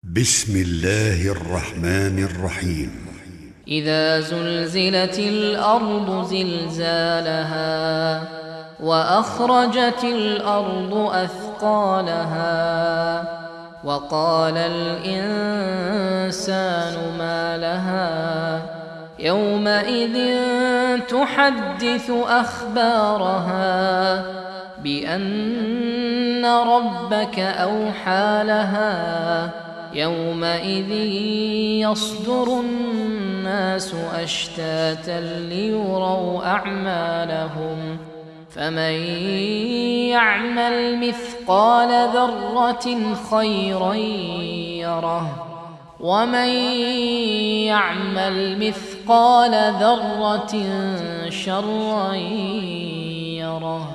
بسم الله الرحمن الرحيم. إذا زلزلت الأرض زلزالها وأخرجت الأرض أثقالها وقال الإنسان ما لها يومئذ تحدث أخبارها بأن ربك أوحى لها يومئذ يصدر الناس أشتاتا ليروا أعمالهم فمن يعمل مثقال ذرة خيرا يره ومن يعمل مثقال ذرة شرا يره.